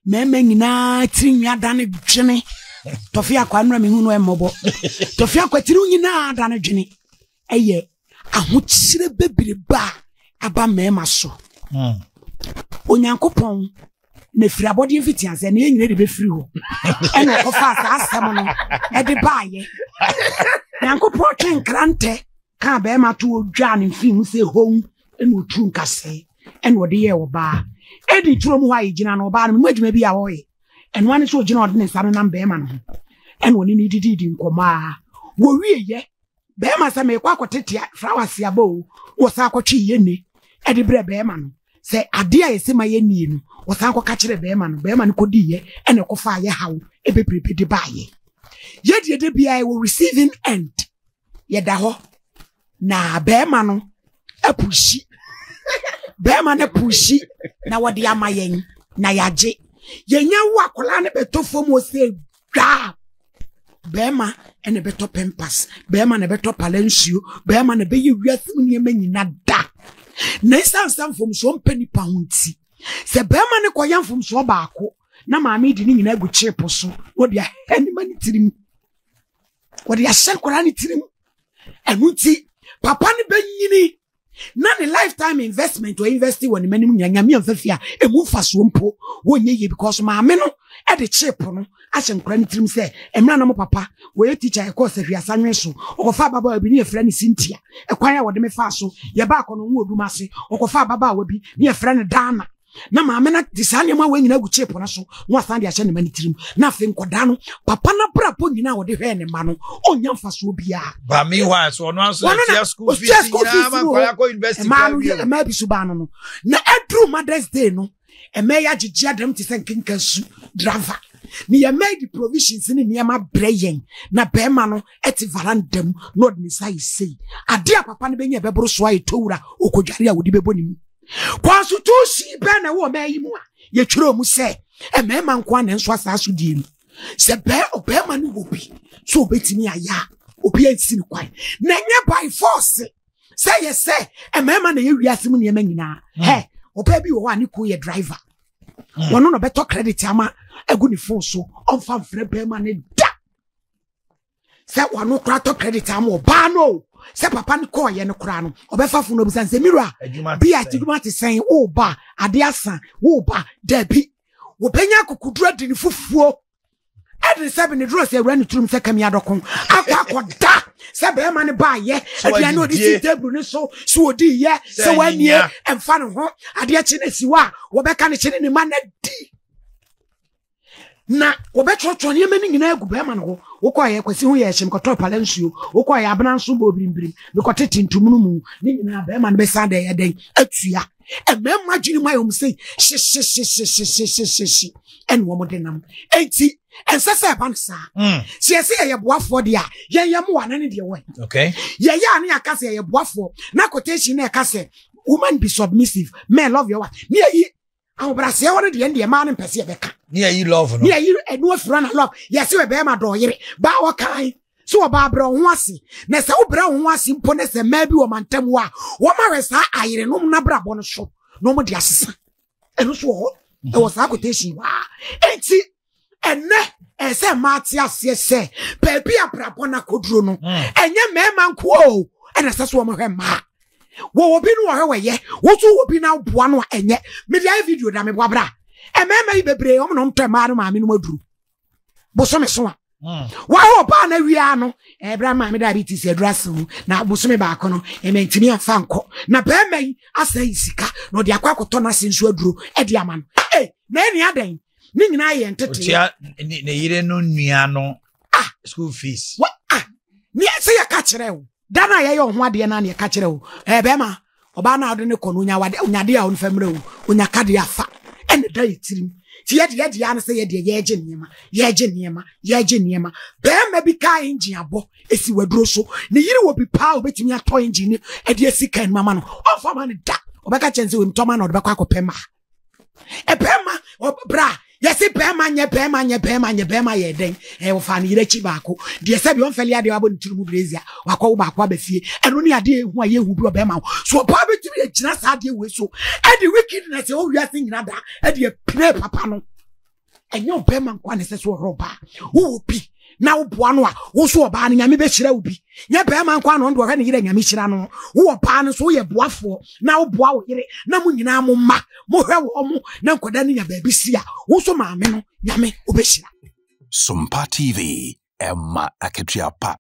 meme nyina tiri nwa dane dwene tofia kwa nra me hunu emobo tofia kwa tiri nyina dane dwene eye ahokyire bebire ba aba mema so onyankopon na firi abodi mfiti anse na nyina de be firi ho ena ofa asem no e de baaye nyankopon twen krante ka be ma to odwa ne mfim se hom ena otu nkase ena ode ye oba edi turo mu ha yigina no oba no madwuma bi a wo ye eno ane so ogina ode ne sare na be ma no ena oni ni didi nkoma wo wie ye be ma sa me kwa kwotete flowers ya bo wo sa kwotwe ye ni edi bre be ma no se ade a yesi ma ye ni no wo sa kwa ka kire be ma no kodi ye ena ko fa ye hawo e be prepare ba ye ye de bia wo receiving end ye da ho na be ma no apushi bema na pushi na wode amayen na yaje yenya wo akola ne betofo mo se dwa bema ene beto pempas bema ne beto palensio bema ne be yiwiasim ne manyina da na isansam fom so mpani pa hunti se bema ne koyam fom so baako na maame di ni nyina agu chepo so wode ahani mani tirim wode ya shekola ni tirim enunti papa ne benyini na ne lifetime investment or investing when many nyame amfafia emu faso mpo wonye ye because maame no e de chip no a hye nkra ntirim se emra na mo papa we teacher e course hwiasa nwenso okofa baba bi ne efra ne Cynthia e kwan ya wode me faso ye ba akono nwo odumase okofa baba wa bi ne efra ne Dana na maame na disane ma wa nyina gu chip na so no asan de a hye ne mani tirim na fe nkoda no papa na brapo nyina wode hwe ne ma no onya faso bia ba mi wa so no aso tia school fees na ma kwa ko university ma bi subano no na edru Mother's Day no e me ya gigi adam ti sen kinkansu driver ni ya made provisions ni niam breyen na be ma no eti varandam no de sai sei ade a papa ne benya bebro so ayi towura okodware a wodi beboni kwasu to si be na wo ma yi mu a ye twero mu se e me ma nko na nso asaso die mu se be obe ma no obi so obetimi aya obi ansi ni kwan na nya by force say yes say e me ma na ye wiase mu ne ma nyina he oba bi wo ani ko ye driver wono no beto credit ama egu ni phone so onfa mfre be ma ne da say wono kra to credit ama oba no say papa ni ko ye ne kra no obefa phone obi san say mirror bi atiduma te sen wo ba ade asan wo ba da bi wo penya kokudura di ni fufuo Edri sebi ni dros ya wreni turum se kemi adokon akwa da se be ma ne ba ye adia no di si table ni so odi ye se wanie emfa ne ho ade chi na siwa wo be ka ne chi ne ma na di na wo be trotro ne mani nyina agu be ma ne ho wo kwa ye kwasi ho ye hyem ko top palensuo wo kwa ye abana nso bo birimbirim be ko tete ntum no mu ne nyina be ma ne be sa da ye den atua emma dwini ma yom sei shi en wo mo denam enti ensese bansa si ese ye boafo de a ye mo wanane de we okay ye ya ne akase ye boafo na quotation na akase woman be submissive men love your wife ne yi awbrase ye won de ma ne pese ye beka ne yi love no ne yi enu afura na love ye se we be ma do yire ba wo kan so ba bra ho ase na se wo bra ho ase mpo ne se ma bi wo mantam wa wo ma we sa ayire no na bra bo no so no mo de asesa enu so ho e wo sa quotation wa enti ene ese mati ase se baby abrabo na koduro no enye mema nko o ene se so mo hwe ma wo obi no hwe we wo so obi na boa no enye me dia video da me boa bra e mema yi bebre o no mto ma no ma me no maduru bo so me so a wa ho ba na wia no e bra ma me da bi ti se adraso na bo so me ba ko no e mentimi afa nko na ba mai asa isika no de akwa koto na sensu aduro e de ama no na eni adan ni nyina ye ntete ne yire no nua no school fees what ni se ya ka kire wo dana ye ho ade na ne ka kire wo be ma oba na ade ne kono nya wade onyade a on famre wo onya kade afa ene da yitirim ti ye de ya ne se ye de ye je niema be ma bi ka engine abo esi waduro so ne yire wo bi pa obetimi ato engine e de esika en mama no ofa ma ne da obeka chense we mtoma na odebekwa akopema pema bra yesi pema nye ye den wo fa ne yire chi baako de se bi on fele ade abo nturu mu brazia wakwa wo baako abafie eno ne ade ehu aye ehu bi obema so pa betumi e gina sa ade we so e de wickedness o wiase nyina da e de play papa no enyo be man kwa ne se so roba wo bi na wo boa no a wo so oba ne nyame be hira wo bi nya be man kwa no ndo hwe ne yire nyame hira no wo oba no so wo ye boafo na wo boa wo yire na mu nyina mo ma mo hwe wo mo na nkoda ne nya ba bi si a wo so maame no nyame obehira Sumpa TV Emma Aketriapa